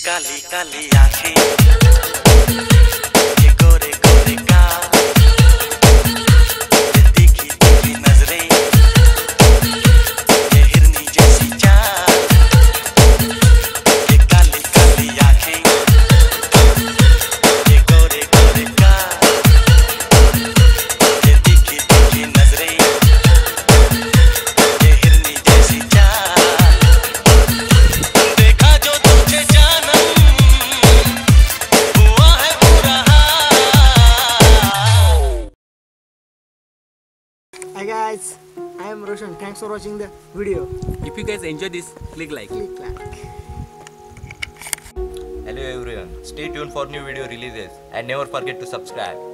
काली काली आँखें, ये गोरे गोरे गाल, ये तीखी तीखी नजरें, ये हिरनी जैसी चाल, ये काली काली आँखें, ये गोरे गोरे गाल, ये तीखी तीखी नजरें, ये हिरनी जैसी चाल। देखा जो तुझे जानम हुआ है पूरा हाल। Hi guys, I am Roshan. Thanks for watching the video. If you guys enjoy this, click like. Click like. Hello everyone, stay tuned for new video releases and never forget to subscribe.